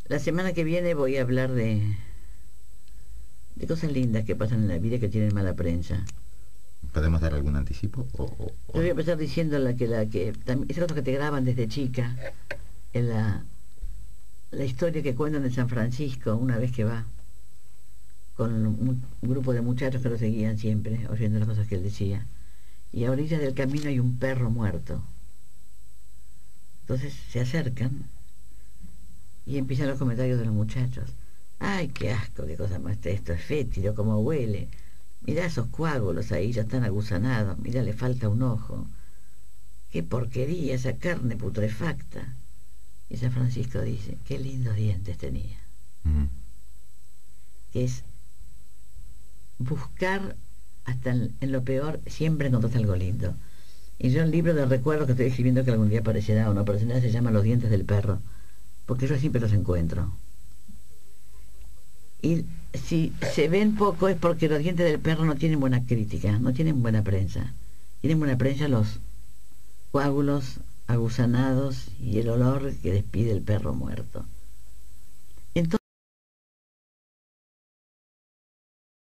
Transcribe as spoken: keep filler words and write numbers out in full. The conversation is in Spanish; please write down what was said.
La semana que viene voy a hablar de, de cosas lindas que pasan en la vida que tienen mala prensa. ¿Podemos dar algún anticipo? O, o- Yo o voy a no? empezar diciendo la que la que tam- esas cosas que te graban desde chica, en la, la historia que cuentan de San Francisco una vez que va con un, un grupo de muchachos que lo seguían siempre, oyendo las cosas que él decía. Y a orillas del camino hay un perro muerto. Entonces se acercan y empiezan los comentarios de los muchachos. Ay, qué asco, qué cosa más esto, es fétido, cómo huele. Mirá esos coágulos ahí, ya están agusanados, mirá, le falta un ojo. Qué porquería, esa carne putrefacta. Y San Francisco dice, qué lindos dientes tenía. Mm. Que es buscar hasta en, en lo peor, siempre encontraste algo lindo. Y yo el libro de recuerdos que estoy escribiendo, que algún día aparecerá o no aparecerá, se llama Los dientes del perro, porque yo siempre los encuentro. Y si se ven poco es porque los dientes del perro no tienen buena crítica, no tienen buena prensa. Tienen buena prensa los coágulos agusanados y el olor que despide el perro muerto.